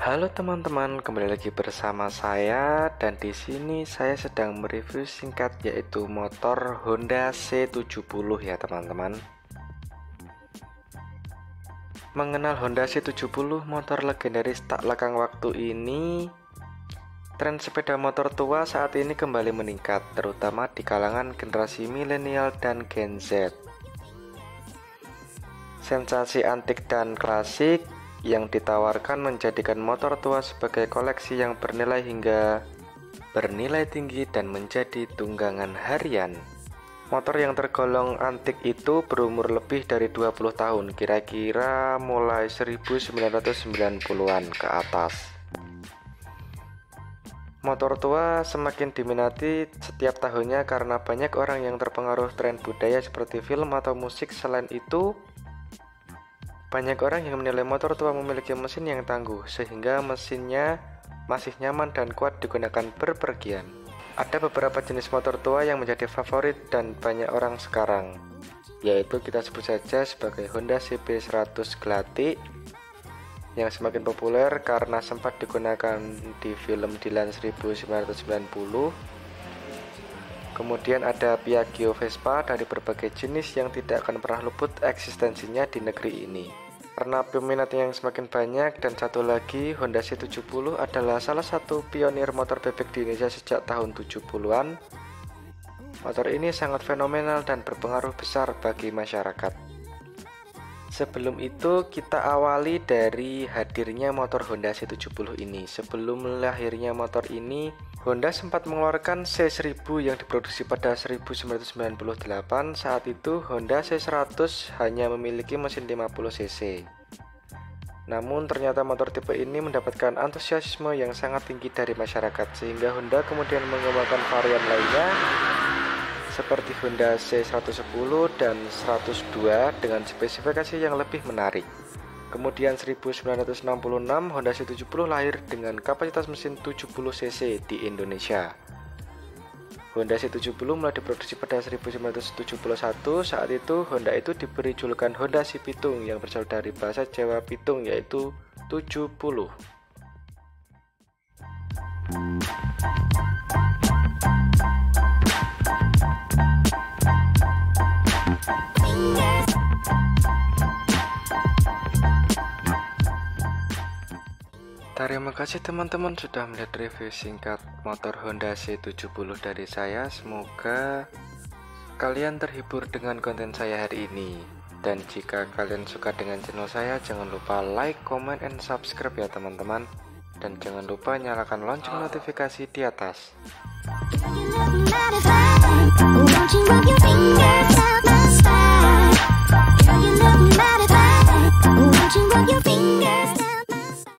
Halo teman-teman, kembali lagi bersama saya dan di sini saya sedang mereview singkat yaitu motor Honda C70 ya teman-teman. Mengenal Honda C70, motor legendaris tak lekang waktu ini, tren sepeda motor tua saat ini kembali meningkat, terutama di kalangan generasi milenial dan Gen Z. Sensasi antik dan klasik yang ditawarkan menjadikan motor tua sebagai koleksi yang bernilai tinggi dan menjadi tunggangan harian. Motor yang tergolong antik itu berumur lebih dari 20 tahun, kira-kira mulai 1990-an ke atas. Motor tua semakin diminati setiap tahunnya karena banyak orang yang terpengaruh tren budaya seperti film atau musik. Selain itu, banyak orang yang menilai motor tua memiliki mesin yang tangguh, sehingga mesinnya masih nyaman dan kuat digunakan berpergian. Ada beberapa jenis motor tua yang menjadi favorit dan banyak orang sekarang, yaitu kita sebut saja sebagai Honda CB100 Glatik, yang semakin populer karena sempat digunakan di film Dylan 1990. Kemudian ada Piaggio Vespa dari berbagai jenis yang tidak akan pernah luput eksistensinya di negeri ini karena peminatnya yang semakin banyak. Dan satu lagi, Honda C70 adalah salah satu pionir motor bebek di Indonesia sejak tahun 70-an. Motor ini sangat fenomenal dan berpengaruh besar bagi masyarakat. Sebelum itu, kita awali dari hadirnya motor Honda C70 ini. Sebelum lahirnya motor ini, Honda sempat mengeluarkan C1000 yang diproduksi pada 1998. Saat itu Honda C100 hanya memiliki mesin 50 cc. Namun ternyata motor tipe ini mendapatkan antusiasme yang sangat tinggi dari masyarakat, sehingga Honda kemudian mengembangkan varian lainnya seperti Honda C110 dan 102 dengan spesifikasi yang lebih menarik. Kemudian 1966 Honda C70 lahir dengan kapasitas mesin 70 cc di Indonesia. Honda C70 mulai diproduksi pada 1971. Saat itu Honda itu diberi julukan Honda Si Pitung yang berasal dari bahasa Jawa pitung, yaitu 70. Terima kasih teman-teman sudah melihat review singkat motor Honda C70 dari saya. Semoga kalian terhibur dengan konten saya hari ini. Dan jika kalian suka dengan channel saya, jangan lupa like, comment, and subscribe ya teman-teman. Dan jangan lupa nyalakan lonceng notifikasi di atas.